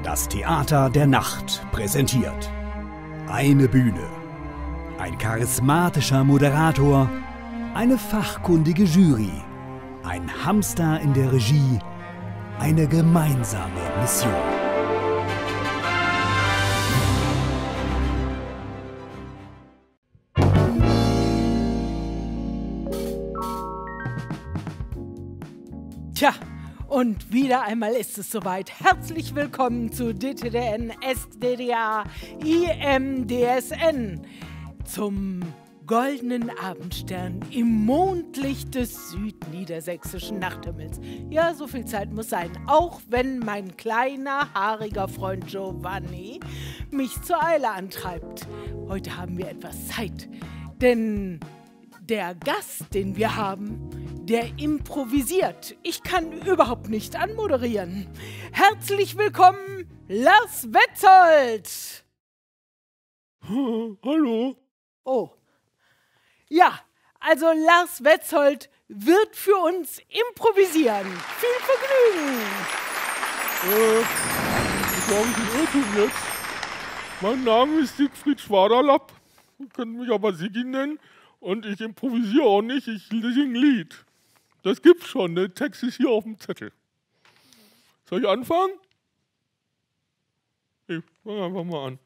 Das Theater der Nacht präsentiert eine Bühne, ein charismatischer Moderator, eine fachkundige Jury, ein Hamster in der Regie, eine gemeinsame Mission. Tja, und wieder einmal ist es soweit. Herzlich willkommen zu DTDN, SDDA, IMDSN, zum goldenen Abendstern im Mondlicht des südniedersächsischen Nachthimmels. Ja, so viel Zeit muss sein, auch wenn mein kleiner, haariger Freund Giovanni mich zur Eile antreibt. Heute haben wir etwas Zeit, denn der Gast, den wir haben, der improvisiert. Ich kann überhaupt nicht anmoderieren. Herzlich willkommen, Lars Wetzold! Hallo. Oh. Ja, also Lars Wetzold wird für uns improvisieren. Viel Vergnügen! Ich glaube, ich bin Irrtum jetzt. Mein Name ist Siegfried Schwaderlapp. Ihr könnt mich aber Siggi nennen. Und ich improvisiere auch nicht, ich singe ein Lied. Das gibt's schon, der Text ist hier auf dem Zettel. Soll ich anfangen? Ich fange einfach mal an.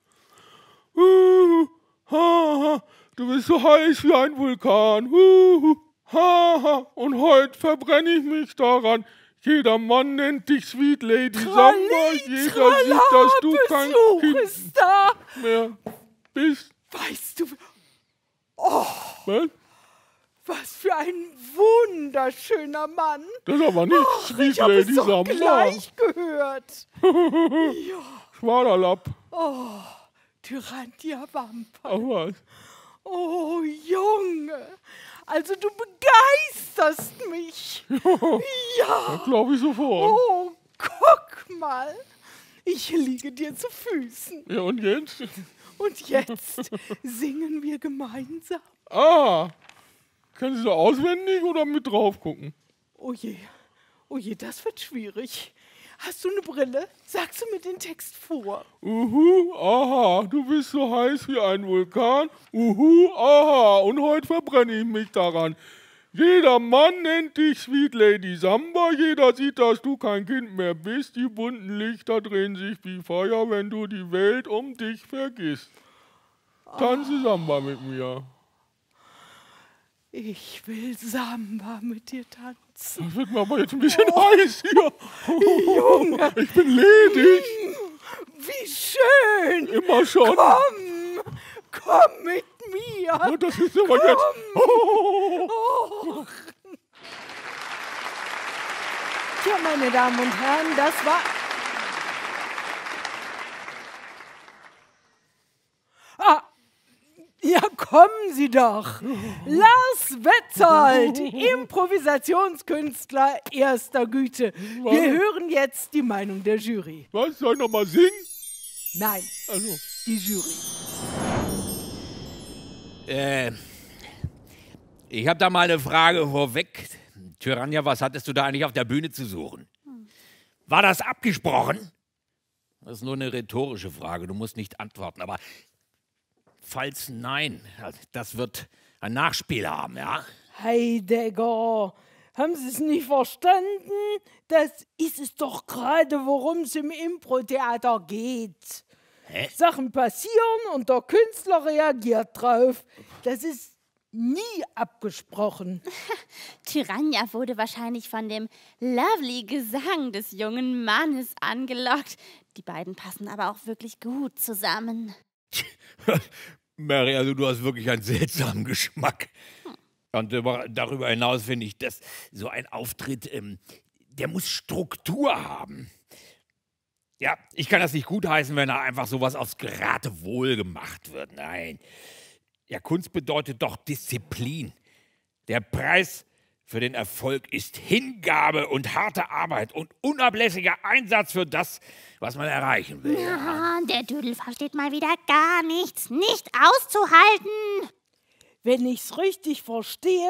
Du bist so heiß wie ein Vulkan. Und heute verbrenne ich mich daran. Jeder Mann nennt dich Sweet Lady Samba. Jeder sieht, dass du kein Kind mehr bist. Weißt du... Oh, Was? was für ein wunderschöner Mann. Das ist aber nicht Sweet Ich habe Lady es doch Samba. gleich gehört. Ja. Schwaderlapp. Oh, Tyrannia Vampire. Ach was. Oh, Junge. Also du begeisterst mich. Ja. Das glaube ich sofort. Oh, guck mal. Ich liege dir zu Füßen. Ja, und jetzt? Und jetzt singen wir gemeinsam. Ah, können Sie so auswendig oder mit drauf gucken? Oh je, das wird schwierig. Hast du eine Brille? Sagst du mir den Text vor? Aha, du bist so heiß wie ein Vulkan. Aha, und heute verbrenne ich mich daran. Jeder Mann nennt dich Sweet Lady Samba. Jeder sieht, dass du kein Kind mehr bist. Die bunten Lichter drehen sich wie Feuer, wenn du die Welt um dich vergisst. Tanze Samba mit mir. Ich will Samba mit dir tanzen. Das wird mir aber jetzt ein bisschen heiß hier. Junge. Ich bin ledig. Wie schön. Immer schon. Komm mit mir. Ja, das ist aber jetzt... Oh. Tja, meine Damen und Herren, das war... Ja, kommen Sie doch. Lars Wetzold, Improvisationskünstler erster Güte. Wir hören jetzt die Meinung der Jury. Was, soll ich noch mal singen? Nein, Also. die Jury. Ich habe da mal eine Frage vorweg. Tyrannia, was hattest du da eigentlich auf der Bühne zu suchen? War das abgesprochen? Das ist nur eine rhetorische Frage, du musst nicht antworten, aber falls nein, das wird ein Nachspiel haben, ja? Heidegger, haben Sie es nicht verstanden? Das ist es doch gerade, worum es im Impro-Theater geht. Hä? Sachen passieren und der Künstler reagiert drauf. Das ist nie abgesprochen. Tyrannia wurde wahrscheinlich von dem lovely Gesang des jungen Mannes angelockt. Die beiden passen aber auch wirklich gut zusammen. Mary, also du hast wirklich einen seltsamen Geschmack. Und darüber hinaus finde ich, dass so ein Auftritt, der muss Struktur haben. Ja, ich kann das nicht gutheißen, wenn da einfach sowas aufs Geratewohl gemacht wird. Nein. Ja, Kunst bedeutet doch Disziplin. Der Preis für den Erfolg ist Hingabe und harte Arbeit und unablässiger Einsatz für das, was man erreichen will. Ja, der Düdel versteht mal wieder gar nichts. Nicht auszuhalten. Wenn ich's richtig verstehe,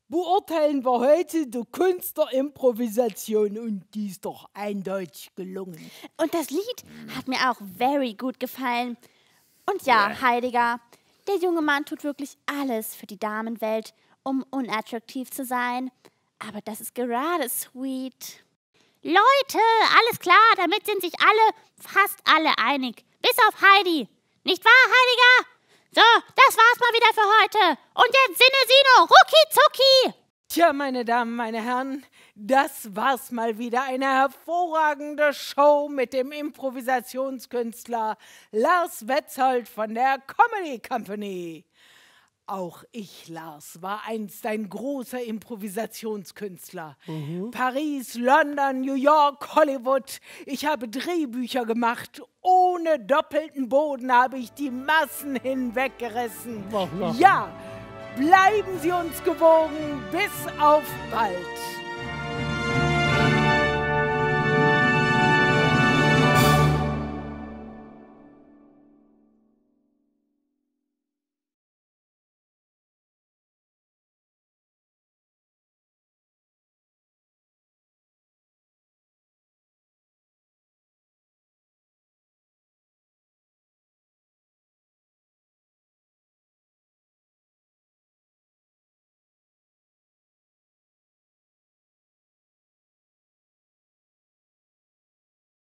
beurteilen wir heute die Künstlerimprovisation und die ist doch eindeutig gelungen. Und das Lied hat mir auch very gut gefallen. Und ja, Heidegger, der junge Mann tut wirklich alles für die Damenwelt, um unattraktiv zu sein. Aber das ist gerade sweet. Leute, alles klar, damit sind sich fast alle einig. Bis auf Heidi. Nicht wahr, Heidegger? So, das war's mal wieder für heute. Und jetzt Sinne Sino, rucki zucki. Tja, meine Damen, meine Herren, das war's mal wieder. Eine hervorragende Show mit dem Improvisationskünstler Lars Wetzold von der Comedy Company. Auch ich, Lars, war einst ein großer Improvisationskünstler. Paris, London, New York, Hollywood. Ich habe Drehbücher gemacht. Ohne doppelten Boden habe ich die Massen hinweggerissen. Ja, bleiben Sie uns gewogen. Bis auf bald.